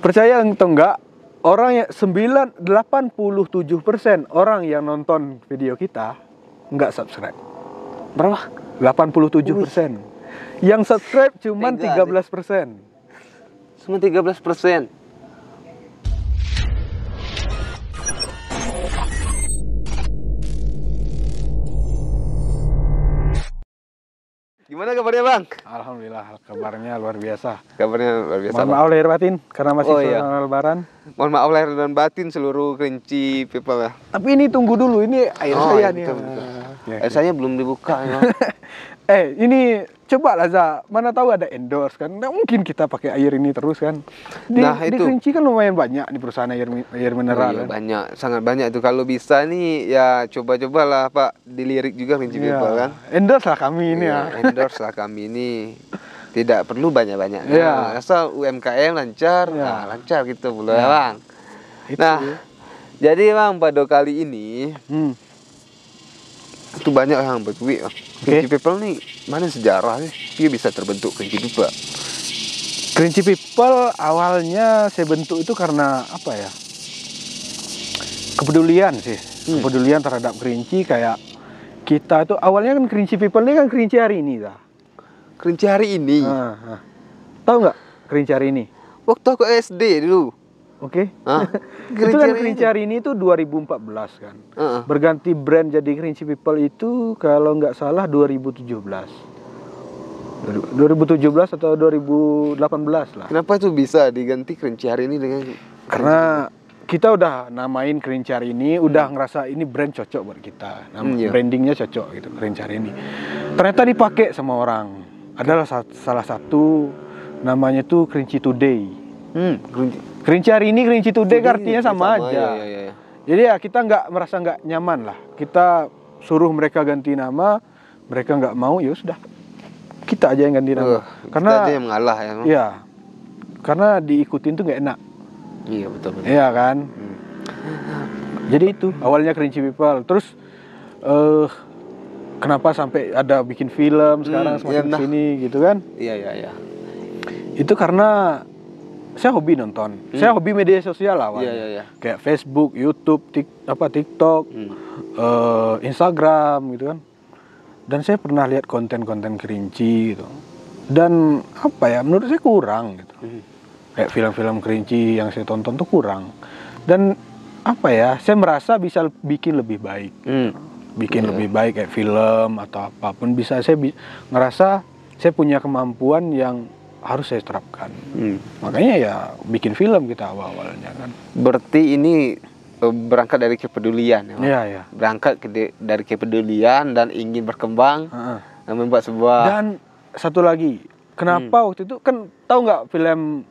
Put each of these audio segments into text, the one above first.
Percaya atau enggak, orang yang 87% orang yang nonton video kita enggak subscribe. Berapa? 87%. Yang subscribe cuma 13%. Cuma 13%. Gimana kabarnya, Bang? Alhamdulillah, kabarnya luar biasa. Kabarnya luar biasa. Mohon maaf lahir batin karena masih suasana lebaran. Mohon maaf lahir dan batin seluruh Kerinci people ya. Tapi ini tunggu dulu, ini air saya nih. Betul. Air saya belum dibuka ya. Ini coba lah Za, mana tahu ada endorse kan. Nggak mungkin kita pakai air ini terus kan. Di Kerinci kan lumayan banyak di perusahaan air mineral. Iya, kan? Banyak, sangat banyak itu. Kalau bisa nih ya coba-cobalah Pak, dilirik juga Kerinci people kan. Endorse lah kami ini ya. Endorse lah kami ini. Tidak perlu banyak-banyak. Asal UMKM lancar, lancar gitu boleh ya Bang. Nah, jadi Bang pada kali ini itu banyak yang bertuit. Kerinci people nih mana sejarahnya dia bisa terbentuk Kerinci people? Kerinci people awalnya saya bentuk itu karena apa ya? Kepedulian sih. Kepedulian terhadap Kerinci, kayak kita itu awalnya kan Kerinci people ini kan Kerinci hari ini dah. Kerinci hari ini. Tahu nggak Kerinci hari ini? Waktu aku SD dulu. Oke. Itu kan Kerinci hari ini itu 2014 kan. Berganti brand jadi Kerinci people itu kalau nggak salah 2017 atau 2018 lah. Kenapa itu bisa diganti Kerinci hari ini dengan? Karena kita udah namain Kerinci hari ini, udah ngerasa ini brand cocok buat kita. Brandingnya cocok gitu Kerinci hari ini. Ternyata dipakai sama orang. Adalah salah satu namanya tuh Kerinci Today. Kerinci hari ini, Kerinci Today artinya sama aja. Iya. Jadi ya kita merasa nggak nyaman lah. Kita suruh mereka ganti nama, mereka nggak mau, ya sudah. Kita aja yang ganti nama. Karena kita aja yang mengalah ya. Iya. Karena diikutin tuh nggak enak. Iya betul. Iya kan. Jadi itu awalnya Kerinci people. Terus kenapa sampai ada bikin film sekarang semakin sini gitu kan? Iya. Itu karena saya hobi nonton. Saya hobi media sosial awalnya. Iya. Kayak Facebook, YouTube, TikTok, Instagram gitu kan. Dan saya pernah lihat konten-konten Kerinci gitu. Dan apa ya, menurut saya kurang gitu. Kayak film-film Kerinci yang saya tonton tuh kurang. Dan apa ya, saya merasa bisa bikin lebih baik. Bikin lebih baik kayak film atau apapun bisa. Saya ngerasa saya punya kemampuan yang harus saya terapkan. Makanya ya bikin film kita awalnya kan. Berarti ini berangkat dari kepedulian ya? Iya. Berangkat dari kepedulian dan ingin berkembang dan membuat sebuah. Dan satu lagi, kenapa waktu itu kan tahu nggak film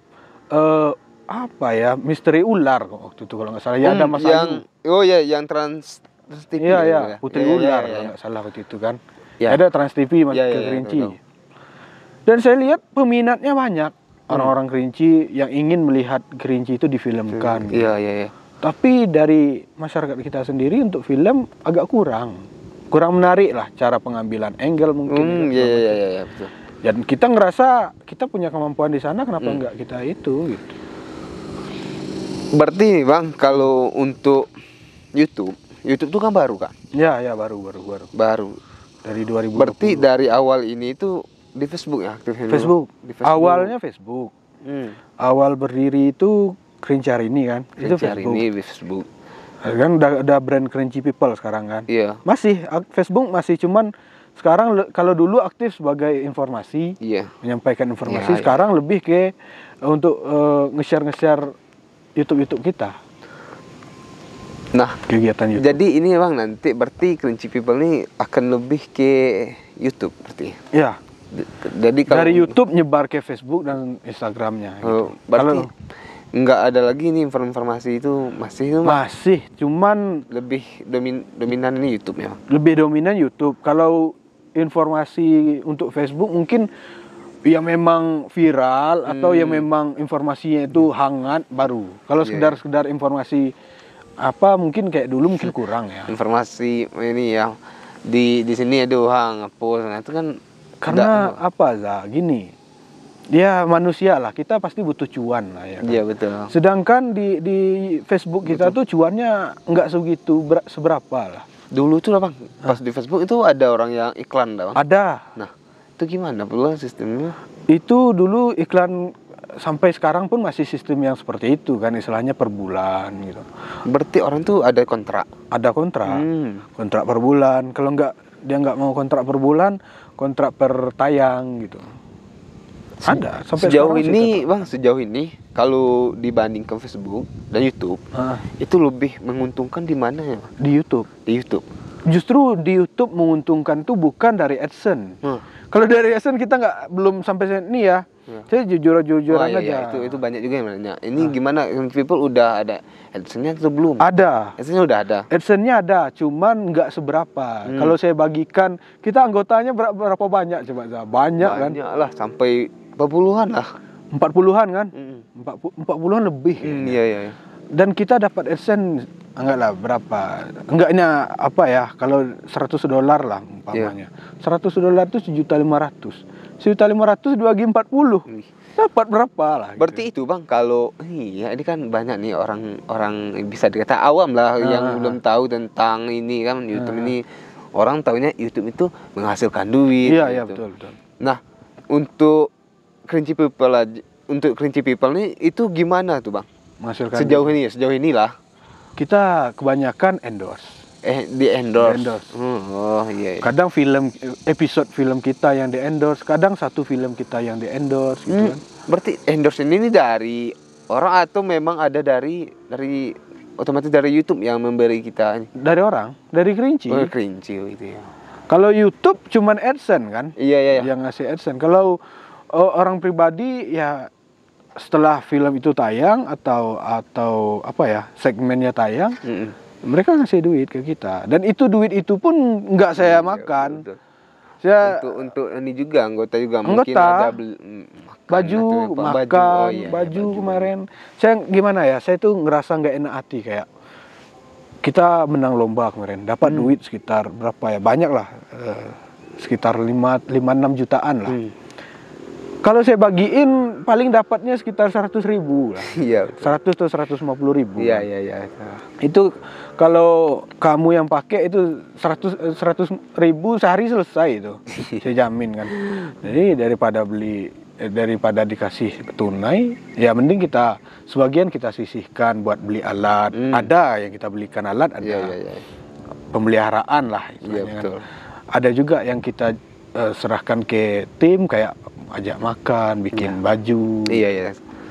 apa ya, misteri ular waktu itu kalau nggak salah ya, ada Mas Ayu. Yang Trans TV. Iya, Putri Ular kalau nggak salah waktu itu kan. Ada Trans TV Mas Kerinci. Dan saya lihat peminatnya banyak. Orang-orang Kerinci yang ingin melihat Kerinci itu difilmkan. Iya. Tapi dari masyarakat kita sendiri untuk film agak kurang menarik lah cara pengambilan angle mungkin. Iya betul. Dan kita ngerasa kita punya kemampuan di sana, kenapa enggak kita itu gitu. Berarti Bang, kalau untuk YouTube itu kan baru kan? Ya baru. Dari 2020. Berarti dari awal ini itu di Facebook ya aktifnya? Facebook. Awalnya Facebook. Awal berdiri itu Kerinci hari ini kan. Itu Facebook. Ini di Facebook. Kan udah brand Kerinci people sekarang kan. Iya. Masih Facebook masih cuman sekarang kalau dulu aktif sebagai informasi, menyampaikan informasi. Sekarang lebih ke untuk nge-share YouTube kita. Nah, kegiatan YouTube. Jadi ini Bang, nanti berarti Kerinci people ini akan lebih ke YouTube berarti. Iya. Jadi kalau dari YouTube nyebar ke Facebook dan Instagramnya. Gitu. Berarti nggak ada lagi nih informasi itu masih cuman lebih dominan ini YouTube ya. Lebih dominan YouTube. Kalau informasi untuk Facebook mungkin ya memang viral atau ya memang informasinya itu hangat baru. Kalau sekedar informasi apa mungkin kayak dulu mungkin kurang ya. Informasi ini ya di sini ada orang ngapus, nah itu kan karena apa Za, gini. Ya manusia lah, kita pasti butuh cuan lah ya kan? Iya betul. Sedangkan di Facebook kita tuh cuannya nggak segitu seberapa lah. Dulu tuh Bang, pas di Facebook itu ada orang yang iklan Bang. Ada. Nah, itu gimana pula sistemnya? Itu dulu iklan, sampai sekarang pun masih sistem yang seperti itu kan, istilahnya per bulan gitu. Berarti orang tuh ada kontrak? Ada kontrak, kontrak per bulan. Kalau dia nggak mau kontrak per bulan, kontrak per tayang gitu. Ada sampai sejauh ini Bang, sejauh ini kalau dibandingkan Facebook dan YouTube, itu lebih menguntungkan di mana ya Bang? Di YouTube. Di YouTube. Justru di YouTube menguntungkan tuh bukan dari AdSense. Kalau dari AdSense kita belum sampai sini ya. Saya jujur-jujuran aja. Itu banyak juga yang nanya. Ini gimana people udah ada AdSense-nya atau belum? Ada. AdSense-nya udah ada. AdSense-nya ada, cuman nggak seberapa. Kalau saya bagikan, kita anggotanya berapa banyak coba? Banyak kan? Banyak lah, sampai 40-an lah. 40-an kan? 40-an lebih. Iya. Dan kita dapat AdSense enggaklah berapa? Enggaknya apa ya? Kalau $100 lah umpamanya. $100 itu 1.500.000. 1.500 dibagi 40. Dapat berapa lah? Berarti itu Bang, kalau ini kan banyak nih orang bisa dikata awam lah yang belum tahu tentang ini kan YouTube ini. Orang taunya YouTube itu menghasilkan duit. Iya, gitu. betul. Nah, untuk Cringy People nih itu gimana tuh Bang? Menghasilkan sejauh inilah kita kebanyakan endorse. Di endorse. Oh iya. Kadang episode film kita yang di endorse, kadang satu film kita yang di endorse gitu kan. Berarti endorse ini dari orang atau memang ada dari otomatis dari YouTube yang memberi kita? Dari orang, dari Cringy. Oh, Cringy itu ya. Kalau YouTube cuman AdSense kan? Iya. Yang ngasih AdSense. Kalau orang pribadi ya setelah film itu tayang atau apa ya, segmennya tayang, mereka ngasih duit ke kita. Dan itu duit itu pun nggak saya makan. Betul. Saya untuk ini juga anggota mungkin ada baju kemarin. Saya gimana ya? Saya tuh ngerasa nggak enak hati, kayak kita menang lomba kemarin, dapat duit sekitar berapa ya? Banyak lah, sekitar 5-6 jutaan lah. Kalau saya bagiin paling dapatnya sekitar 100.000 lah. Iya. 100 atau 150.000. Iya. Itu kalau kamu yang pakai itu 100.000 sehari selesai itu. Saya jamin kan. Jadi daripada dikasih tunai, ya mending sebagian kita sisihkan buat beli alat. Ada yang kita belikan alat, ada pemeliharaan lah. Iya, betul. Ada juga yang kita serahkan ke tim, kayak ajak makan, bikin baju. Iya.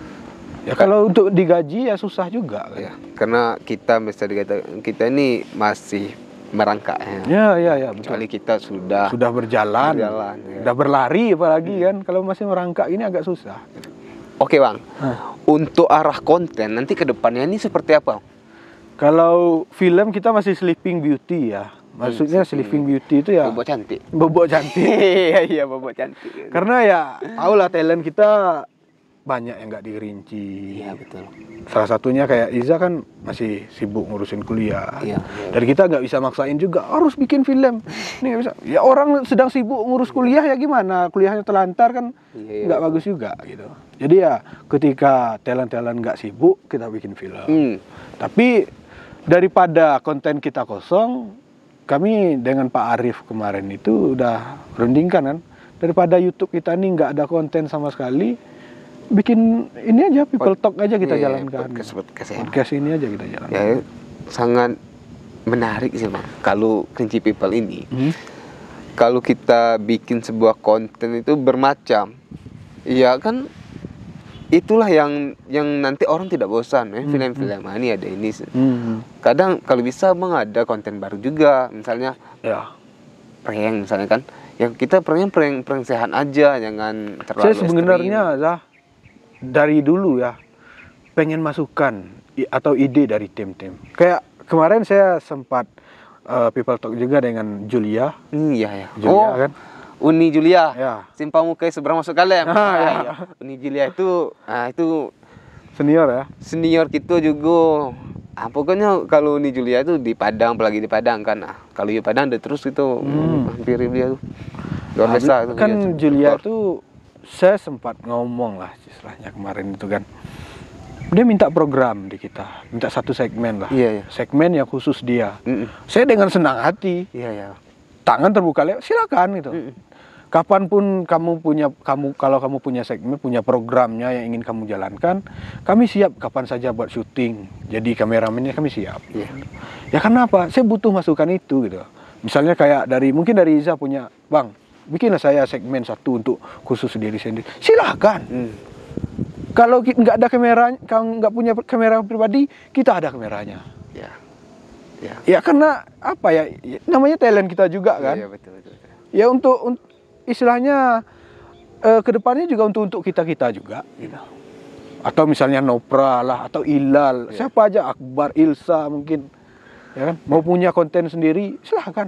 Ya kalau untuk digaji ya susah juga kan. Ya, karena kita bisa dikatakan kita ini masih merangkak ya. Ya, betul. Kecuali kita sudah berjalan ya. Udah berlari apalagi kan. Kalau masih merangkak ini agak susah. Oke Bang, untuk arah konten nanti ke depannya ini seperti apa? Kalau film kita masih Sleeping Beauty ya. Maksudnya Sleeping Beauty itu ya bobok cantik. Iya, bobok cantik. Karena ya tahulah talent kita banyak yang nggak dirinci. Iya, betul. Salah satunya kayak Iza kan masih sibuk ngurusin kuliah. Iya. Dan kita nggak bisa maksain juga harus bikin film. Ini nggak bisa. Ya orang sedang sibuk ngurus kuliah ya gimana? Kuliahnya terlantar kan nggak bagus juga gitu. Jadi ya ketika talent nggak sibuk, kita bikin film. Tapi daripada konten kita kosong, kami dengan Pak Arif kemarin itu udah rundingkan kan, daripada YouTube kita ini nggak ada konten sama sekali, bikin ini aja, People Talk aja kita jalankan. Podcast ini aja kita jalankan. Ya, sangat menarik sih Bang. Kalau Cringy People ini, kalau kita bikin sebuah konten itu bermacam, ya kan itulah yang nanti orang tidak bosan film-film ini ada ini. Kadang kalau bisa Bang ada konten baru juga, misalnya prank misalnya kan. Yang kita prank sehat aja, jangan terlalu Saya sebenarnya dari dulu ya pengen masukan atau ide dari tim-tim. Kayak kemarin saya sempat People Talk juga dengan Julia. Iya. Julia kan. Uni Julia, ya. Simpang Muka seberang masuk kalian. Ya. Uni Julia itu senior ya. Senior kita juga. Pokoknya kalau Uni Julia itu di Padang, apalagi di Padang kan. Kalau di Padang ada terus itu hampir dia tuh. Luar biasa kan Julia tuh saya sempat ngomong lah istilahnya kemarin itu kan. Dia minta program di kita, minta satu segmen lah. Iya, iya. Segmen yang khusus dia. Saya dengan senang hati, Iya, iya. tangan terbuka lebar, silakan gitu. Kapanpun kalau kamu punya segmen, punya programnya yang ingin kamu jalankan, kami siap kapan saja buat syuting. Jadi kameramennya kami siap. Iya. Ya kenapa? Saya butuh masukan itu gitu. Misalnya kayak mungkin dari Iza punya, Bang, bikinlah saya segmen satu untuk khusus diri sendiri. Silakan. Kalau nggak ada kamera, kalau nggak punya kamera pribadi, kita ada kameranya. Ya. Ya. Ya karena apa ya? Namanya talent kita juga kan. Iya, betul. Ya untuk istilahnya kedepannya juga untuk kita juga. Gitu. Atau misalnya Nopra lah, atau Ilal, siapa aja, Akbar, Ilsa mungkin, ya kan? Mau punya konten sendiri, silahkan.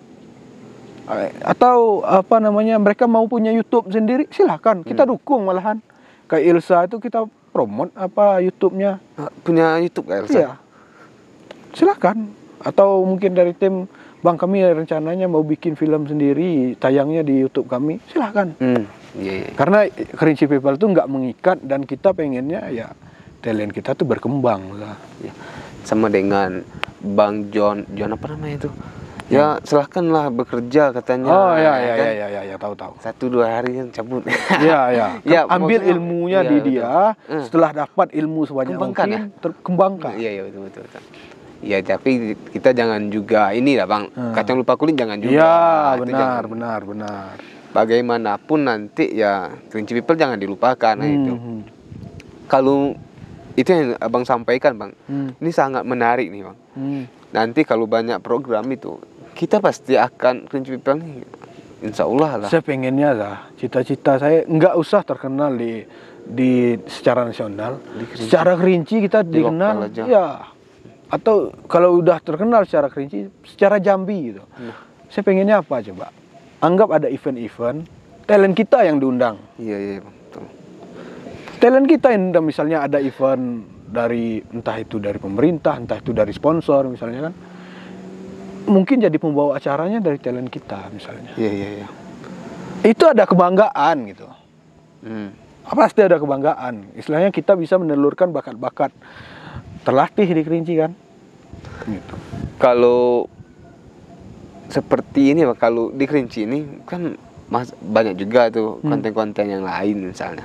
Atau apa namanya, mereka mau punya YouTube sendiri, silahkan. Kita dukung malahan. Kayak Ilsa itu kita promote apa YouTube-nya. Punya YouTube kan, Elsa? Iya. Silahkan. Atau mungkin dari tim, Bang, kami rencananya mau bikin film sendiri, tayangnya di YouTube kami, silahkan. Iya. Karena Kerinci People itu nggak mengikat, dan kita pengennya ya talent kita tuh berkembang lah. Ya. Sama dengan Bang John apa namanya itu? Ya silahkanlah bekerja katanya. Oh ya, tahu. 1-2 hari kan cabut. Ya. Ya, ambil maksudnya, ilmunya iya, di betul. dia. Setelah dapat ilmu sebanyak Kembangkan, mungkin, kembangkan. Iya, betul. Ya, tapi kita jangan juga ini lah, Bang. Kacang lupa kulit jangan juga. Iya, Itu benar. Bagaimanapun nanti ya Kerinci People jangan dilupakan. Nah, itu. Kalau itu yang Abang sampaikan, Bang. Ini sangat menarik nih, Bang. Nanti kalau banyak program itu, kita pasti akan Kerinci People nih, insya Allah lah. Saya pengennya lah, cita-cita saya nggak usah terkenal di secara nasional, secara Kerinci kita dikenal, ya. Atau kalau udah terkenal secara Kerinci, secara Jambi gitu. Saya pengennya apa coba? Anggap ada event-event, talent kita yang diundang. Iya, betul. Talent kita yang diundang, misalnya ada event dari, entah itu dari pemerintah, entah itu dari sponsor misalnya kan. Mungkin jadi pembawa acaranya dari talent kita misalnya. Iya. Itu ada kebanggaan gitu. Pasti ada kebanggaan. Istilahnya kita bisa menelurkan bakat-bakat terlatih di Kerinci kan. Gitu. Kalau seperti ini, kalau di Kerinci ini kan banyak juga tuh konten-konten yang lain misalnya.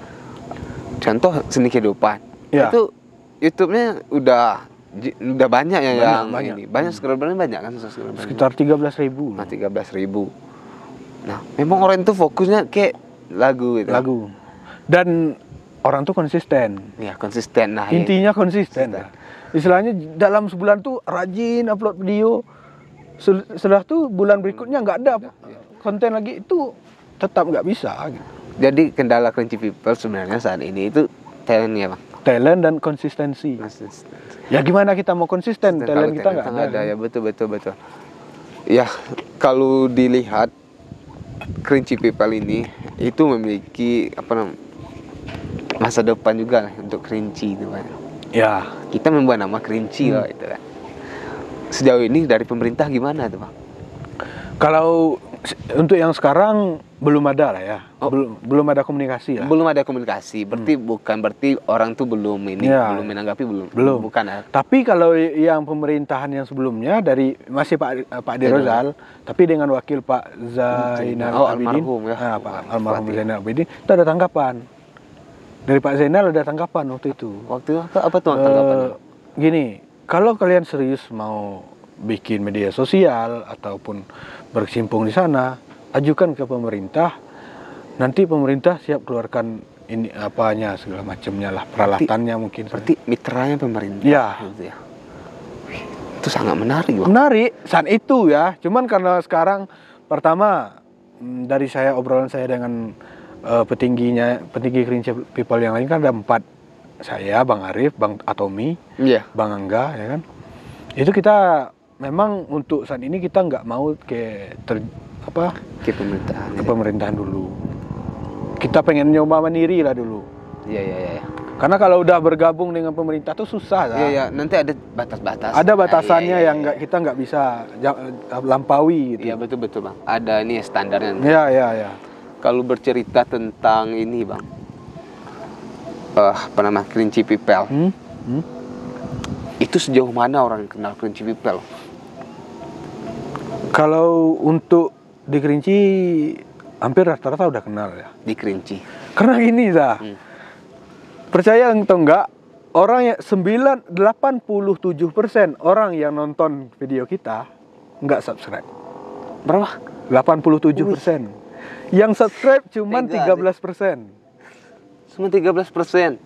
Contoh Seni Kehidupan. Ya. Itu YouTube-nya udah banyak yang banyak. ini. Banyak subscribernya banyak kan subscribernya. Sekitar 13.000. 13.000. Nah, memang orang itu fokusnya kayak lagu gitu. Lagu. Dan orang tuh konsisten. Ya, konsisten. Nah, intinya konsisten. Istilahnya dalam sebulan tuh rajin upload video. Setelah tuh bulan berikutnya nggak ada konten lagi, itu tetap nggak bisa gitu. Jadi kendala Kerinci People sebenarnya saat ini itu talentnya, Bang. Talent dan konsistensi. Ya gimana kita mau konsisten? Talent kita nggak ada. Ya, betul. Ya, kalau dilihat Kerinci People ini itu memiliki masa depan juga lah untuk Kerinci itu, Bang. Ya, kita membuat nama Kerinci lah itu kan. Sejauh ini dari pemerintah gimana tuh, Bang? Kalau untuk yang sekarang belum ada lah ya. Belum ada komunikasi lah. Belum ada komunikasi. Berarti bukan berarti orang tuh belum belum menanggapi belum. Bukan ya. Tapi kalau yang pemerintahan yang sebelumnya dari masih Pak Ade Rozal, tapi dengan wakil Pak Zainal Abidin. Almarhum ya. Pak almarhum Zainal Abidin, itu ada tanggapan. Dari Pak Zainal ada tanggapan waktu itu. Waktu apa tuh tanggapannya? Gini, kalau kalian serius mau bikin media sosial ataupun berkecimpung di sana, ajukan ke pemerintah. Nanti pemerintah siap keluarkan ini apanya segala macamnya lah, peralatannya mungkin. Berarti mitranya pemerintah. Ya. Gitu ya. Itu sangat menarik, Bang. Menarik saat itu ya. Cuman karena sekarang pertama dari obrolan saya dengan petinggi Kerinci People yang lain kan ada 4. Saya, Bang Arif, Bang Atomi, Bang Angga, ya kan. Itu kita memang untuk saat ini kita nggak mau ke pemerintahan dulu. Kita pengen nyoba mandiri lah dulu. Iya. Karena kalau udah bergabung dengan pemerintah tuh susah lah. Iya. Nanti ada batas-batas. Ada batasannya yang kita nggak bisa lampaui gitu. Iya, betul, Bang. Ada ini standarnya. Iya. kalau bercerita tentang ini bang, apa nama Kelinci People, itu sejauh mana orang kenal Kelinci People? Kalau untuk di Kerinci hampir rata-rata udah kenal ya. Di Kerinci. Karena gini dah. Percaya atau enggak, orang yang 87% orang yang nonton video kita enggak subscribe. Berapa? 87%. Yang subscribe cuma 13%. Cuma 13%.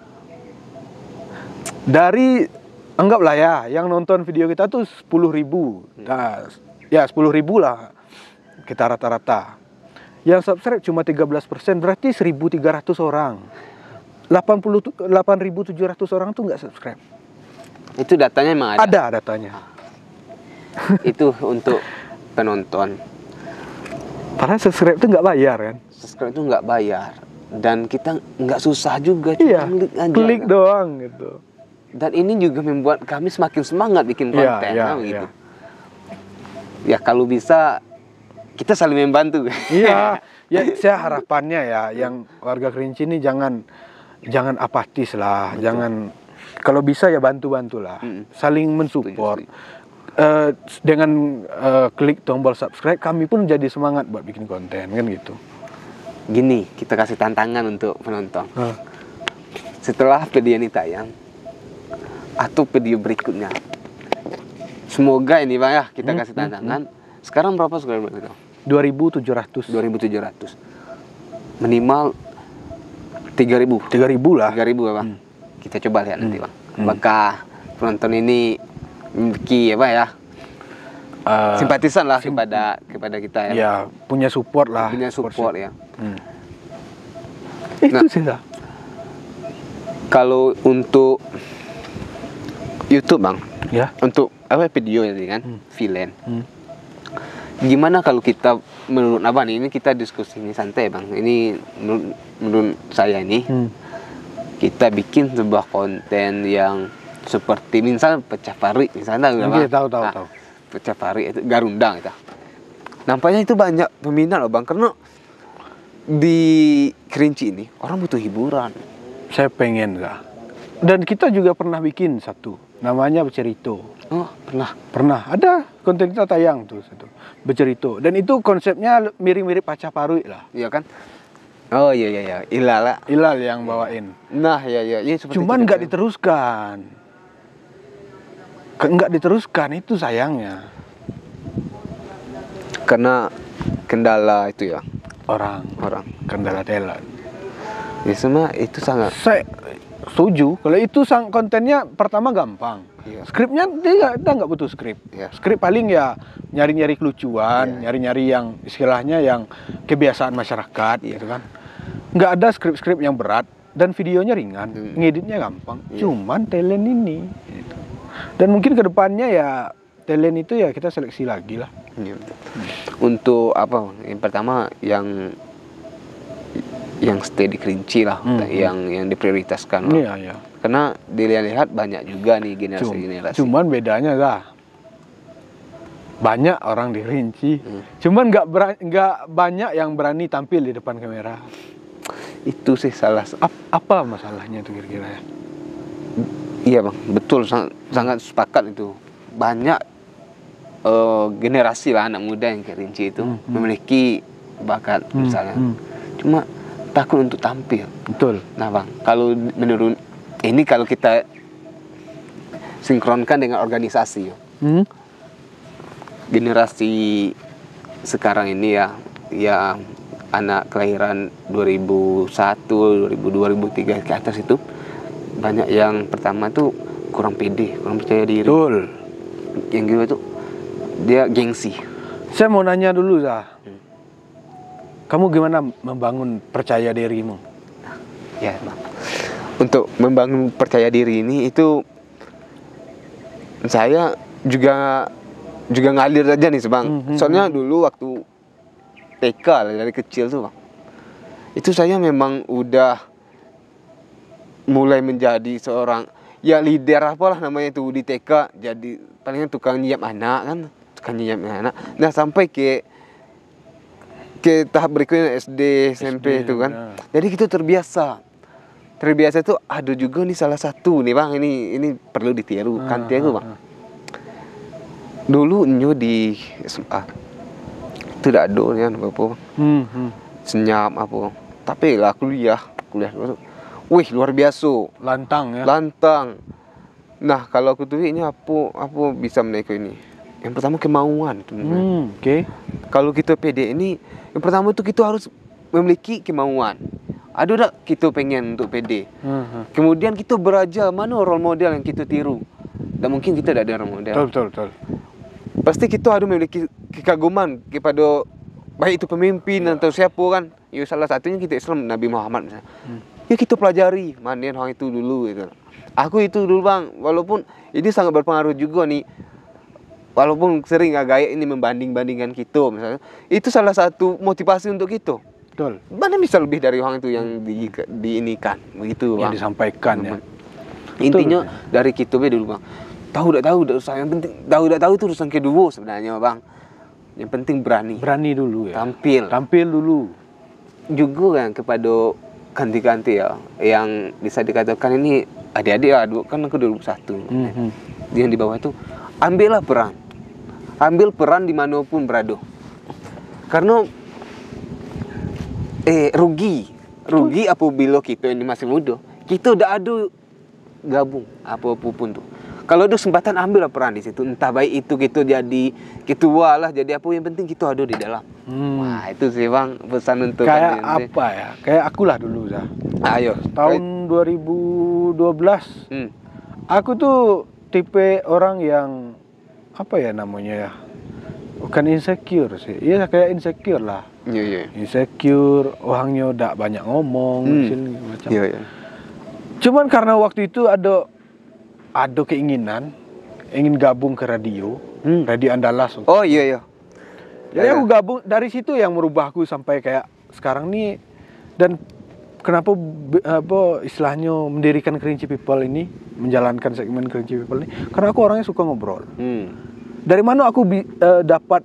Dari anggaplah ya, yang nonton video kita tuh 10.000. Nah, ya 10.000 lah kita rata-rata. Yang subscribe cuma 13%, berarti 1.300 orang. 8.700 orang tuh nggak subscribe. Itu datanya emang ada? Ada datanya. Itu untuk penonton. Padahal subscribe itu nggak bayar kan? Subscribe itu nggak bayar. Dan kita nggak susah juga. Iya, klik aja, klik kan? doang gitu. Dan ini juga membuat kami semakin semangat bikin konten. Gitu. Ya kalau bisa kita saling membantu. Iya, ya saya harapannya ya yang warga Kerinci ini jangan apatis lah. Betul. Jangan, kalau bisa ya bantu-bantulah. Saling mensupport. Dengan klik tombol subscribe kami pun jadi semangat buat bikin konten kan gitu. Gini, kita kasih tantangan untuk penonton. Setelah video ini tayang atau video berikutnya, semoga ini Bang ya, kita kasih tantangan. Sekarang berapa subscriber itu? 2.700. Minimal 3.000. 3.000 lah. 3.000 Bang. Kita coba lihat nanti Bang. Apakah penonton ini memiliki apa ya? Simpatisan lah kepada kita ya. Ya, punya support lah. Punya support ya. Itu sih lah. Kalau untuk YouTube Bang, ya. Untuk apa video ini kan, villain. Gimana kalau kita, menurut Abang ini kita diskusi ini santai Bang. Ini menurut saya ini kita bikin sebuah konten yang seperti misal pecah parik misalnya, tahu. Pecah parik itu garundang itu. Nampaknya itu banyak peminat loh Bang, karena di Kerinci ini orang butuh hiburan. Saya pengen lah. Dan kita juga pernah bikin satu, namanya Bercerito. Oh, pernah. Ada konten kita tayang tuh satu, Bercerito. Dan itu konsepnya mirip-mirip pecah parik lah. Iya kan? Oh iya. Ilal yang bawain. Nah, iya. Cuman nggak diteruskan. Nggak diteruskan, itu sayangnya. Karena kendala itu ya. Orang. Kendala talent. Ya semua itu sangat. Saya setuju. Kalau itu kontennya pertama gampang. Iya. Skripnya kita nggak butuh skrip. Iya. Skrip paling ya nyari-nyari kelucuan, nyari-nyari yang istilahnya yang kebiasaan masyarakat, gitu kan. Nggak ada skrip-skrip yang berat dan videonya ringan, ngeditnya gampang. Cuman talent ini. Gitu. Dan mungkin kedepannya ya talent itu ya kita seleksi lagi lah. Untuk apa? Yang pertama yang stay di Kerinci lah, yang diprioritaskan lah. Iya. Karena dilihat banyak juga nih generasi. Cuman bedanya lah, banyak orang di Kerinci, cuman nggak banyak yang berani tampil di depan kamera. Itu sih salah. Apa masalahnya itu kira-kira ya? Iya Bang, betul, sangat sepakat itu. Banyak generasi lah anak muda yang Kerinci itu memiliki bakat misalnya. Cuma takut untuk tampil. Betul. Nah Bang, kalau menurut ini kalau kita sinkronkan dengan organisasi generasi sekarang ini ya anak kelahiran 2001, 2003 ke atas itu banyak yang pertama tuh kurang pede, kurang percaya diri. Betul. Yang kedua tuh dia gengsi. Saya mau nanya dulu kamu gimana membangun percaya dirimu? Ya Bang. Untuk membangun percaya diri ini itu saya juga ngalir aja nih Bang. Soalnya dulu waktu TK dari kecil tuh Bang, itu saya memang udah mulai menjadi seorang ya leader apalah namanya itu di TK, jadi palingnya tukang nyiap anak kan, Nah sampai ke ke tahap berikutnya SD, SMP itu kan. ya. Jadi kita terbiasa. Terbiasa itu ada juga nih salah satu nih bang, ini perlu ditiru kan tiru bang. Dulu nyo di SMA tidak ada nih apa senyap apa. Tapi lah kuliah dulu. Wih luar biasa. Lantang ya. Lantang. Nah kalau aku tuh ini apa bisa menaikkan ini. Yang pertama kemauan itu. Oke. Kalau kita pede ini, yang pertama itu kita harus memiliki kemauan. Ada tak kita pengen untuk pede. Kemudian kita belajar mana role model yang kita tiru. Dan mungkin kita tidak ada role model. Betul. Pasti kita harus memiliki kekaguman kepada baik itu pemimpin atau siapa kan. Ya salah satunya kita Islam Nabi Muhammad misalnya. Ya kita pelajari mana orang itu dulu gitu. Aku itu dulu bang, walaupun ini sangat berpengaruh juga nih. Walaupun sering agak ini membanding-bandingkan kita misalnya, itu salah satu motivasi untuk kita. Betul. Mana bisa lebih dari orang itu yang diinikan begitu bang. Yang disampaikan ya. Intinya Betul. dari kita dulu bang. Tahu tidak usah, yang penting tahu itu urusan kedua sebenarnya bang. Yang penting berani. Berani dulu ya. Tampil dulu. Juga kan kepada ganti-ganti ya, yang bisa dikatakan ini adik-adik ya, kan aku 21. Yang di bawah itu ambillah peran. Ambil peran dimanapun berada. Karena rugi apabila kita ini masih muda, kita udah ada gabung apapun tuh. Kalau ada kesempatan ambillah peran di situ, entah baik itu kita jadi ketua lah, jadi apa yang penting kita ada di dalam. Wah itu sih bang pesan untuk kayak kalian. apa ya? Kayak akulah dulu Zah. Ayo. Tahun 2012, aku tuh tipe orang yang apa ya namanya ya? Bukan insecure sih, iya kayak insecure lah. Iya. Insecure, orangnya udah banyak ngomong, macam. Iya. Cuman karena waktu itu ada keinginan, ingin gabung ke radio, Radio Andalas. Oh iya. Jadi aku gabung, dari situ yang merubah aku sampai kayak sekarang nih. Dan kenapa istilahnya mendirikan Kerinci People ini, menjalankan segmen Kerinci People ini, karena aku orangnya suka ngobrol. Dari mana aku dapat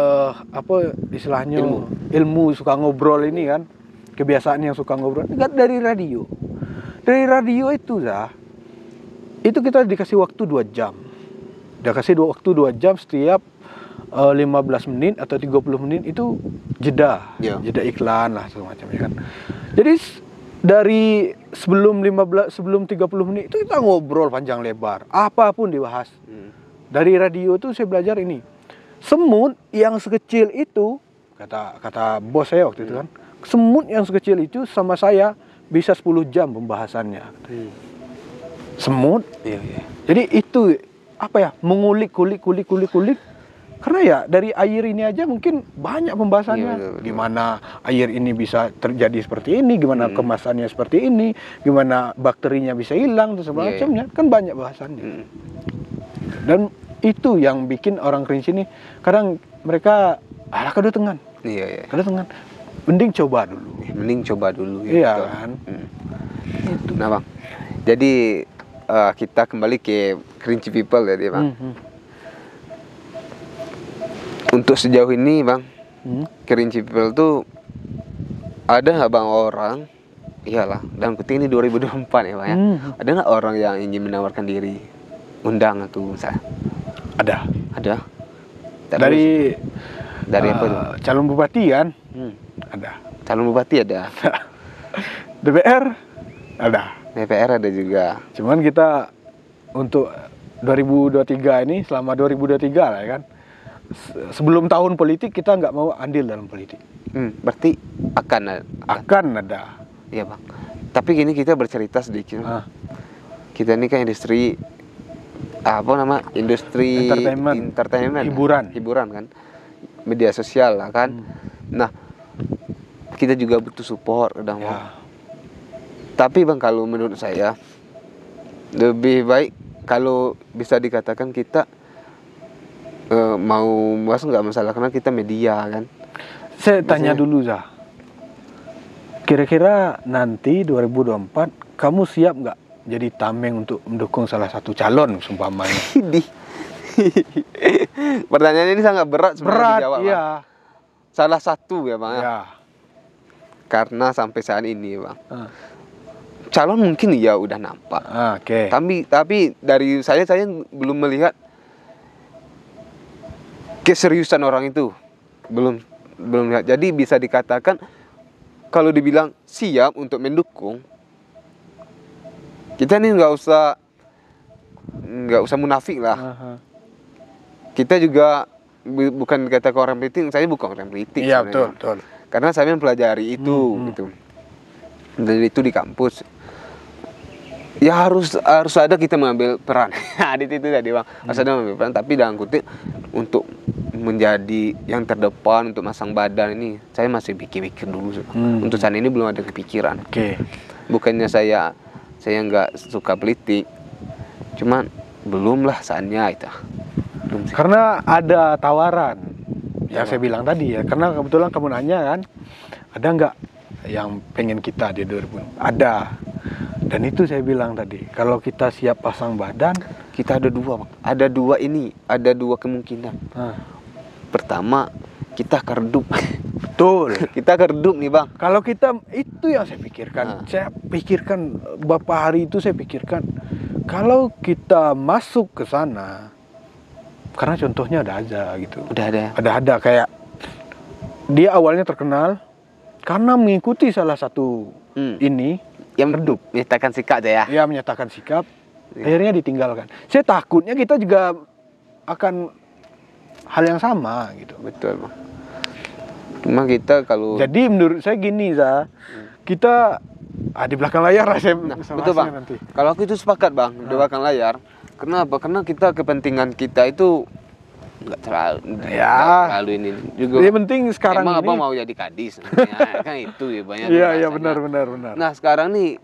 istilahnya ilmu suka ngobrol ini kan, kebiasaan yang suka ngobrol dari radio. Dari radio itu itu kita dikasih waktu 2 jam. Dikasih waktu 2 jam setiap 15 menit atau 30 menit itu jeda. Jeda iklan lah semacamnya kan. Jadi dari sebelum 30 menit itu kita ngobrol panjang lebar, apapun dibahas. Dari radio itu saya belajar ini. Semut yang sekecil itu, kata bos saya waktu itu kan, semut yang sekecil itu sama saya bisa 10 jam pembahasannya. Semut. Iya. Jadi itu apa ya? Mengulik. Karena ya dari air ini aja mungkin banyak pembahasannya. Betul. Gimana air ini bisa terjadi seperti ini, gimana kemasannya seperti ini, gimana bakterinya bisa hilang dan semacamnya. Kan banyak bahasannya. Dan itu yang bikin orang Kerinci ini kadang mereka kada tengan. Iya. Kada tengan. Mending coba dulu. Iya kan. Itu. Nah bang, jadi kita kembali ke Kerinci People ya dia bang. Untuk sejauh ini bang, Kerinci People tuh ada nggak bang orang? Iyalah, dalam kutip ini 2024 ya bang ya. Ada nggak orang yang ingin menawarkan diri, undang atau misalnya? Ada. Dari apa tuh? Calon bupati kan? Ada. Calon bupati ada. DPR ada. DPR ada juga. Cuman kita untuk 2023 ini, selama 2023 lah ya kan, sebelum tahun politik kita nggak mau andil dalam politik. Berarti akan ada. Iya bang. Tapi gini kita bercerita sedikit. Kita ini kan industri industri entertainment hiburan kan, media sosial lah kan. Nah kita juga butuh support kadang bang. Tapi bang kalau menurut saya lebih baik kalau bisa dikatakan kita mau nggak masalah karena kita media kan. Saya tanya dulu kira-kira nanti 2024 kamu siap nggak jadi tameng untuk mendukung salah satu calon seumpamanya? Pertanyaan ini sangat berat sebenarnya dijawab. Iya. salah satu ya Bang ya. Ya. Karena sampai saat ini Bang, calon mungkin ya udah nampak. Oke. Tapi dari saya belum melihat keseriusan orang itu. Belum lihat. Jadi bisa dikatakan kalau dibilang siap untuk mendukung, kita nih nggak usah munafik lah. Kita juga bukan kata orang politik, saya bukan orang politik. Iya, betul. Karena saya mempelajari itu gitu. Dan itu di kampus. Ya harus ada kita mengambil peran. Adit itu tadi Bang, harus ada mengambil peran, tapi dalam kutip untuk menjadi yang terdepan untuk masang badan ini saya masih pikir-pikir dulu. Untuk saat ini belum ada kepikiran. Oke. Bukannya saya nggak suka politik, cuman belum lah saatnya itu. Belum sih. Karena ada tawaran yang saya bilang tadi ya, karena kebetulan kamu nanya kan, ada nggak yang pengen kita di 2000? Ada. Dan itu saya bilang tadi, kalau kita siap pasang badan, Kita ada dua Bang. Ada dua kemungkinan. Pertama, kita keredup. betul. Kita keredup nih Bang. Kalau kita, itu yang saya pikirkan. Saya pikirkan, beberapa hari itu saya pikirkan, kalau kita masuk ke sana, karena contohnya ada aja gitu. Udah ada. Ada kayak dia awalnya terkenal karena mengikuti salah satu ini Yang redup, menyatakan sikap aja ya. ya menyatakan sikap, akhirnya ditinggalkan. Saya takutnya kita juga akan hal yang sama gitu. Betul Bang. Cuma kita kalau Jadi menurut saya gini kita di belakang layar lah saya betul Bang. nanti. Kalau aku itu sepakat Bang, di belakang layar. Kenapa? Karena kita kepentingan kita itu nggak terlalu ini juga. Yang penting sekarang emang ini. Abang mau jadi kadis, ya, kan itu ya banyak. Iya benar. Nah sekarang nih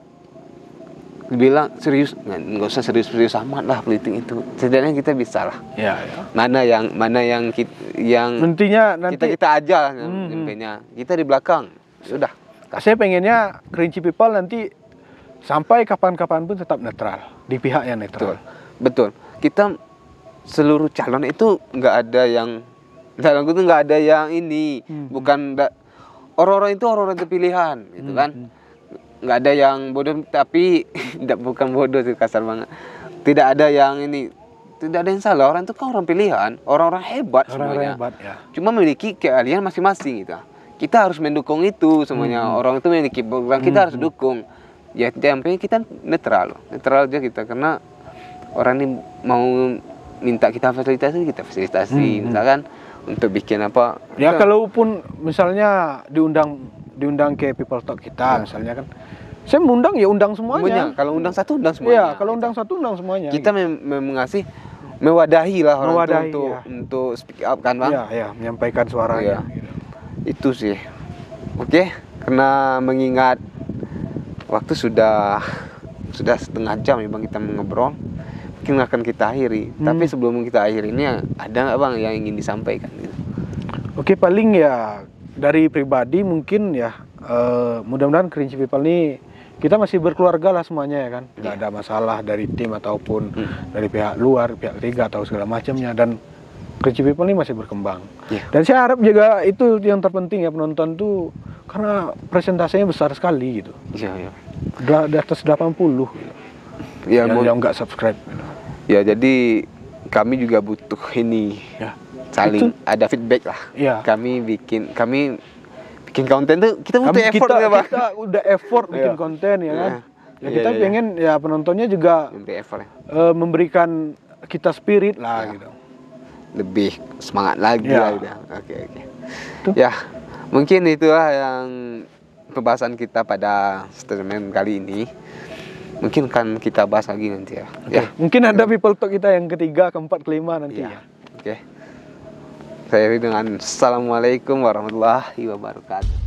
bilang serius, nggak usah serius amat lah politik itu. Setidaknya kita bisa lah. Iya. Mana yang Intinya nanti kita aja nyempenya. Kita di belakang. Sudah. saya pengennya Kerinci People nanti sampai kapan-kapan pun tetap netral, di pihak yang netral. Betul. Kita seluruh calon itu nggak ada yang calonku itu nggak ada yang ini. Bukan orang-orang itu orang-orang terpilihan, gitu kan. Nggak ada yang bodoh, tapi bukan bodoh sih, kasar banget. Tidak ada yang ini, tidak ada yang salah. Orang itu kan orang pilihan, orang-orang hebat semuanya. Hebat, ya. Cuma memiliki keahlian masing-masing gitu. Kita harus mendukung itu semuanya. Orang itu memiliki program, kita harus dukung. Ya sampai kita netral aja kita, karena orang ini mau minta kita fasilitasi, misalkan untuk bikin apa. Ya kalaupun misalnya diundang ke People Talk kita misalnya kan, saya undang semuanya. Kalau undang satu undang semuanya. Iya, kalau undang satu undang semuanya. Kita mengasih mewadahi lah orang itu untuk speak up kan Bang. Iya, menyampaikan suaranya. Gitu. Itu sih. Oke, karena mengingat waktu sudah setengah jam ya Bang kita ngobrol, mungkin akan kita akhiri. Tapi sebelum kita akhiri ini ada nggak Bang yang ingin disampaikan gitu? Oke, paling ya dari pribadi mungkin ya mudah-mudahan Kerinci People ini kita masih berkeluarga lah semuanya ya kan, nggak ada masalah dari tim ataupun dari pihak luar, pihak ketiga atau segala macamnya, dan Kerinci People ini masih berkembang. Dan saya harap juga itu yang terpenting ya, penonton tuh karena presentasinya besar sekali gitu. Iya. Udah di atas 80 gitu. Ya, yang nggak subscribe gitu. Ya jadi kami juga butuh ini saling ada feedback lah. Kami bikin konten tuh kita butuh effort ya Pak. Kita udah effort bikin konten ya kan. Ya kita pengen ya penontonnya juga memberikan kita spirit lah gitu. Lebih semangat lagi lah gitu. Oke. Ya, mungkin itulah yang pembahasan kita pada statement kali ini. Mungkin kan kita bahas lagi nanti ya. Mungkin ada People Talk kita yang ketiga, keempat, kelima nanti ya. Oke. Saya dengan Assalamualaikum warahmatullahi wabarakatuh.